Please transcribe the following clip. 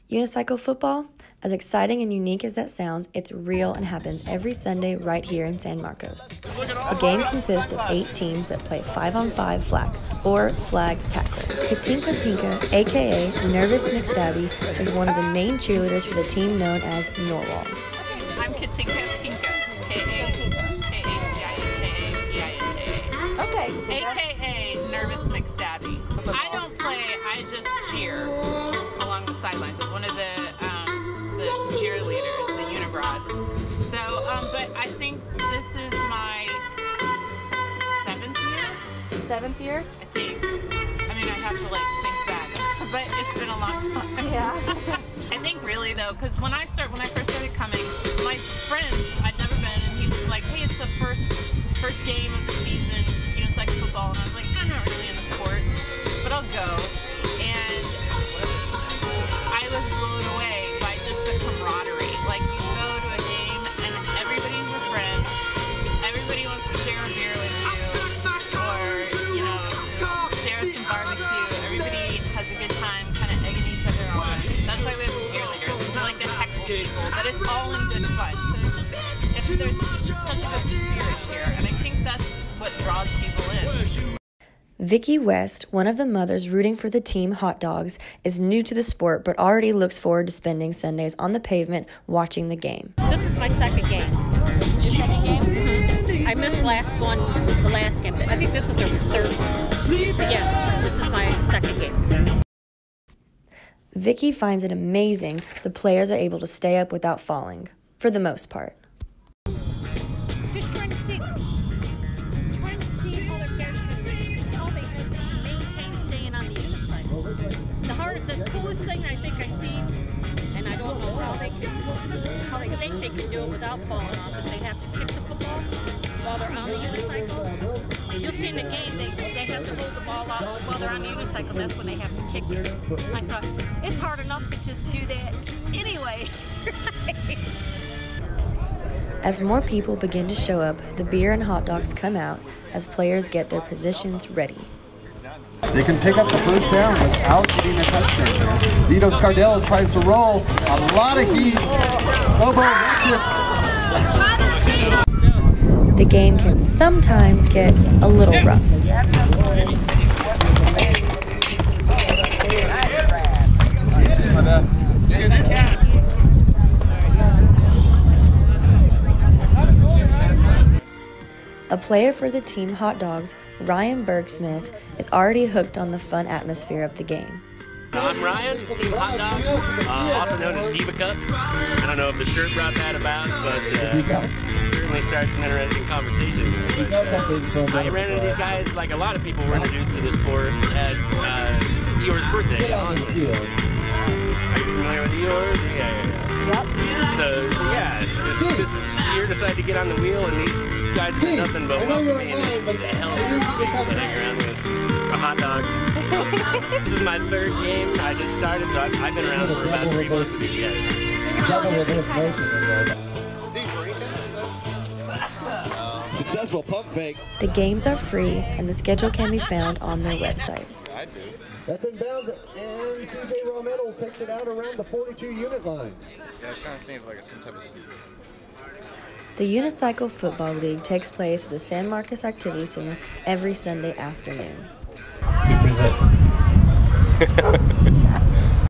Unicycle football, as exciting and unique as that sounds, it's real and happens every Sunday right here in San Marcos. The game consists of 8 teams that play 5-on-5 flag, or flag tackle. Katinka Pinka, aka Nervous McStabby, is one of the main cheerleaders for the team known as Norwalls. I'm Katinka Pinka, K-A-T-I-N-K-A-P-I-N-K-A. Okay. AKA Nervous McStabby. I don't play, I just cheer along the sidelines of one of the cheerleaders, the Unibrods. So, but I think this is my 7th year? 7th year? I think. I mean, I have to think back, but it's been a long time. Yeah. I think really though, because when I first started coming, my friend, I'd never been, and he was like, hey, it's the first game of the season, unicycle football, and I was like, I'm not really into sports, but I'll go. And I was blown away by just the camaraderie. Like, you go to a game and everybody's your friend, everybody wants to share a beer with you, or, you know, share some barbecue, everybody has a good time kind of egging each other on. That's why we have cheerleaders. We like to heckle people, but it's all in good fun. So there's such a good spirit here, and I think that's what draws people in. Vicki West, one of the mothers rooting for the team Hot Dogs, is new to the sport but already looks forward to spending Sundays on the pavement watching the game. This is my second game. Your second game? Mm-hmm. I missed the last game. I think this is their third one. But yeah, this is my second game. Vicki finds it amazing the players are able to stay up without falling, for the most part. Just trying to see how their players how they maintain staying on the unicycle. The coolest thing I think I see, and I don't know how they think they can do it without falling off, is they have to kick the football while they're on the unicycle. You'll see in the game they have to hold the ball out while they're on the unicycle. That's when they have to kick it. I thought, it's hard enough to just do that anyway. As more people begin to show up, the beer and hot dogs come out as players get their positions ready. They can pick up the first down without getting a touchdown. Vito Scardella tries to roll. A lot of heat. Lobo reaches. The game can sometimes get a little rough. A player for the team Hot Dogs, Ryan Bergsmith, is already hooked on the fun atmosphere of the game. I'm Ryan, Team Hot Dog, also known as Diva Cup. I don't know if the shirt brought that about, but certainly started some interesting conversations. But, I ran into these guys like a lot of people were introduced to the sport at Eeyore's birthday in Austin. Are you familiar with Eeyore's? Yeah. Yep. So yeah, this year decided to get on the wheel, and these guys did nothing but welcome me and a hell of a group of people to hang around with for hot dogs. This is my 3rd game. I just started, so I've been around for about 3 months with these guys. Successful pump fake. The games are free, and the schedule can be found on their website. That's inbounds, and CJ Romero takes it out around the 42-unit line. Yeah, it's trying to seem like some type of sleep. The Unicycle Football League takes place at the San Marcos Activity Center every Sunday afternoon.